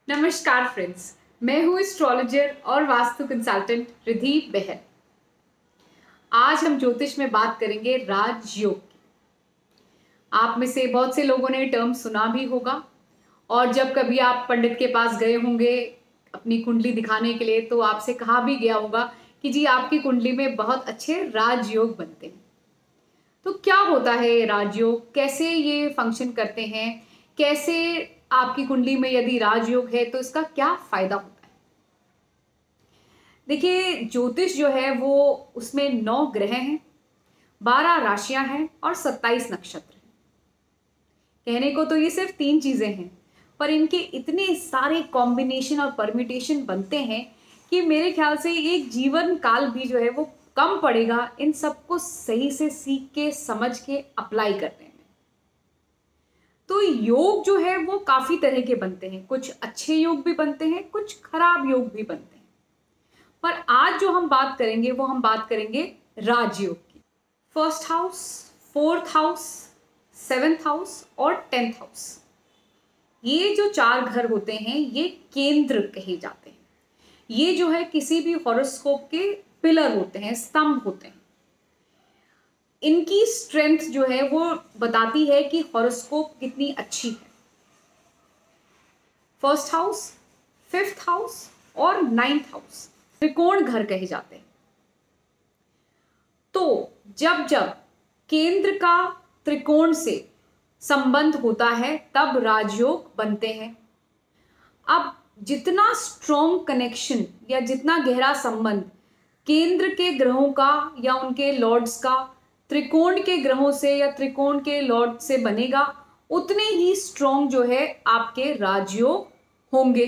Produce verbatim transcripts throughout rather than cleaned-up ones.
नमस्कार फ्रेंड्स, मैं हूँ एस्ट्रोलॉजर और वास्तु कंसल्टेंट रिधि बहल। आज हम ज्योतिष में बात करेंगे राजयोग की। आप में से बहुत से लोगों ने टर्म सुना भी होगा और जब कभी आप पंडित के पास गए होंगे अपनी कुंडली दिखाने के लिए तो आपसे कहा भी गया होगा कि जी आपकी कुंडली में बहुत अच्छे राजयोग बनते हैं। तो क्या होता है ये राजयोग, कैसे ये फंक्शन करते हैं, कैसे आपकी कुंडली में यदि राजयोग है तो इसका क्या फायदा होता है। देखिए, ज्योतिष जो है वो उसमें नौ ग्रह हैं, बारह राशियां हैं और सत्ताईस नक्षत्र हैं। कहने को तो ये सिर्फ तीन चीजें हैं, पर इनके इतने सारे कॉम्बिनेशन और परम्यूटेशन बनते हैं कि मेरे ख्याल से एक जीवन काल भी जो है वो कम पड़ेगा इन सबको सही से सीख के समझ के अप्लाई करने में। तो योग जो है वो काफी तरह के बनते हैं, कुछ अच्छे योग भी बनते हैं, कुछ खराब योग भी बनते हैं। पर आज जो हम बात करेंगे वो हम बात करेंगे राजयोग की। First house, fourth house, seventh house और टेंथ हाउस, ये जो चार घर होते हैं ये केंद्र कहे जाते हैं। ये जो है किसी भी हॉरोस्कोप के पिलर होते हैं, स्तंभ होते हैं। इनकी स्ट्रेंथ जो है वो बताती है कि हॉरोस्कोप कितनी अच्छी है। फर्स्ट हाउस, फिफ्थ हाउस और नाइन्थ हाउस त्रिकोण घर कहे जाते हैं। तो जब जब केंद्र का त्रिकोण से संबंध होता है तब राजयोग बनते हैं। अब जितना स्ट्रॉन्ग कनेक्शन या जितना गहरा संबंध केंद्र के ग्रहों का या उनके लॉर्ड्स का त्रिकोण के ग्रहों से या त्रिकोण के लॉर्ड से बनेगा, उतने ही स्ट्रॉन्ग जो है आपके राजयोग होंगे।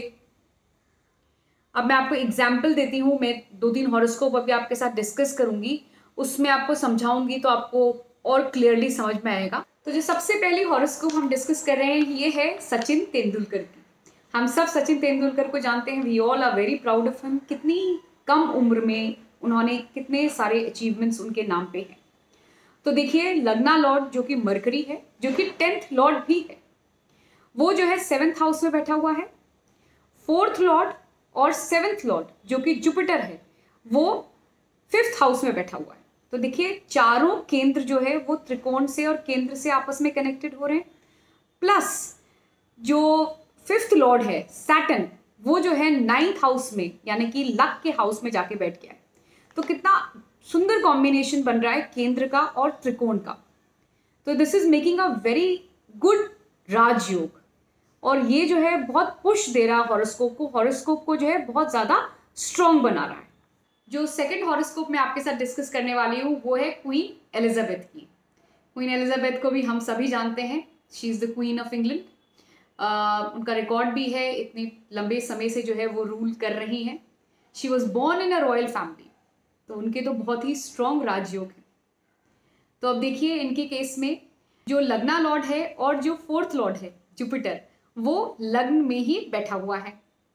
अब मैं आपको एग्जाम्पल देती हूं। मैं दो तीन हॉरोस्कोप अभी आपके साथ डिस्कस करूंगी, उसमें आपको समझाऊंगी तो आपको और क्लियरली समझ में आएगा। तो जो सबसे पहली हॉरोस्कोप हम डिस्कस कर रहे हैं ये है सचिन तेंदुलकर की। हम सब सचिन तेंदुलकर को जानते हैं, we all are very proud of him. कितनी कम उम्र में उन्होंने कितने सारे अचीवमेंट्स उनके नाम पे हैं। तो देखिए, लग्ना लॉर्ड जो कि मरकरी है, जो कि टेंथ लॉर्ड भी है, वो जो है सेवेंथ हाउस में बैठा हुआ है। फोर्थ लॉर्ड और सेवेंथ लॉर्ड जो कि जुपिटर है वो फिफ्थ हाउस में बैठा हुआ है। तो देखिए, चारों केंद्र जो है वो त्रिकोण से और केंद्र से आपस में कनेक्टेड हो रहे हैं। प्लस जो फिफ्थ लॉर्ड है सैटर्न, वो जो है नाइन्थ हाउस में यानी कि लक के हाउस में जाके बैठ गया है। तो कितना सुंदर कॉम्बिनेशन बन रहा है केंद्र का और त्रिकोण का। तो this is making a very good Rajyoga और ये जो है बहुत पुश दे रहा है हॉरोस्कोप को, हॉरोस्कोप को जो है बहुत ज्यादा स्ट्रॉन्ग बना रहा है। जो सेकंड हॉरोस्कोप मैं आपके साथ डिस्कस करने वाली हूँ वो है क्वीन एलिजाबेथ की। क्वीन एलिजाबेथ को भी हम सभी जानते हैं, she is the queen of England. उनका रिकॉर्ड भी है, इतने लंबे समय से जो है वो रूल कर रही हैं। She was born in a royal family, तो उनके तो बहुत ही स्ट्रॉन्ग राजयोग है। तो अब देखिए, इनके केस में जो लग्ना लॉर्ड है और जो फोर्थ लॉर्ड है जुपिटर, वो लग्न में ही बैठा हुआ है।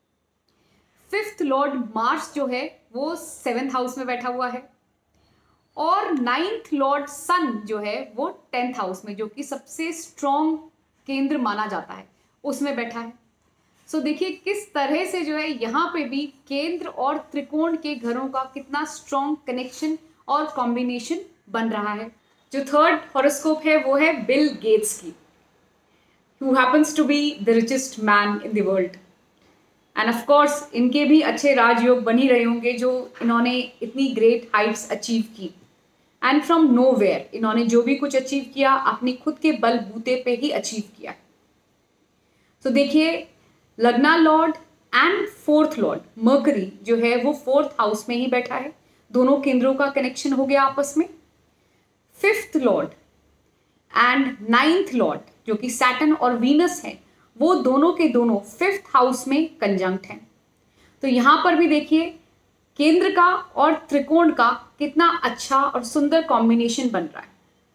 फिफ्थ लॉर्ड मार्स जो है वो सेवेंथ हाउस में बैठा हुआ है और नाइन्थ लॉर्ड सन जो है वो टेंथ हाउस में, जो कि सबसे स्ट्रॉन्ग केंद्र माना जाता है, उसमें बैठा है। सो so, देखिए किस तरह से जो है यहाँ पे भी केंद्र और त्रिकोण के घरों का कितना स्ट्रॉन्ग कनेक्शन और कॉम्बिनेशन बन रहा है। जो थर्ड हॉरोस्कोप है वो है बिल गेट्स की, who happens to be the richest man in the world. And of course इनके भी अच्छे राजयोग बन ही रहे होंगे, जो इन्होंने इतनी ग्रेट हाइट्स अचीव की। एंड फ्रॉम नोवेयर इन्होंने जो भी कुछ अचीव किया अपने खुद के बलबूते पे ही अचीव किया। तो देखिए, lagna lord and fourth lord Mercury जो है वो फोर्थ हाउस में ही बैठा है, दोनों केंद्रों का कनेक्शन हो गया आपस में। Fifth lord and ninth lord जो कि सैटर्न और वीनस है, वो दोनों के दोनों फिफ्थ हाउस में कंजंक्ट हैं। तो यहां पर भी देखिए केंद्र का और त्रिकोण का कितना अच्छा और सुंदर कॉम्बिनेशन बन रहा है।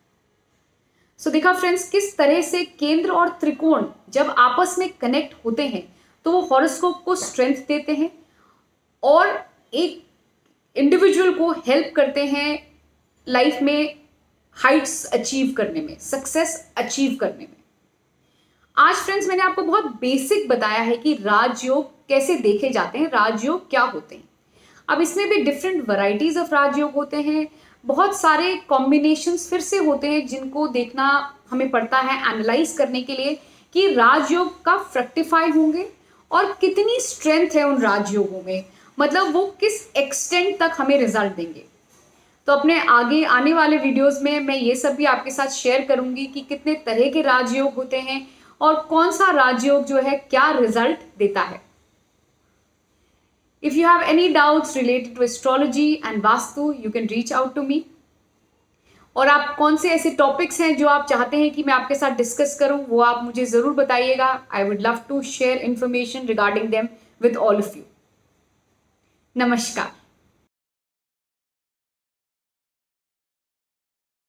सो so, देखा फ्रेंड्स, किस तरह से केंद्र और त्रिकोण जब आपस में कनेक्ट होते हैं तो वो हॉरोस्कोप को स्ट्रेंथ देते हैं और एक इंडिविजुअल को हेल्प करते हैं लाइफ में हाइट्स अचीव करने में, सक्सेस अचीव करने में। आज फ्रेंड्स मैंने आपको बहुत बेसिक बताया है कि राजयोग कैसे देखे जाते हैं, राजयोग क्या होते हैं। अब इसमें भी डिफरेंट वैरायटीज ऑफ राजयोग होते हैं, बहुत सारे कॉम्बिनेशंस फिर से होते हैं जिनको देखना हमें पड़ता है एनालाइज करने के लिए कि राजयोग कब फ्रक्टिफाई होंगे और कितनी स्ट्रेंथ है उन राजयोगों में, मतलब वो किस एक्सटेंट तक हमें रिजल्ट देंगे। तो अपने आगे आने वाले वीडियोस में मैं ये सब भी आपके साथ शेयर करूंगी कि कितने तरह के राजयोग होते हैं और कौन सा राजयोग जो है क्या रिजल्ट देता है। If you have any doubts related to astrology and Vastu, you can reach out to me. और आप कौन से ऐसे टॉपिक्स हैं जो आप चाहते हैं कि मैं आपके साथ डिस्कस करूं, वो आप मुझे ज़रूर बताइएगा। I would love to share information regarding them with all of you. नमस्कार।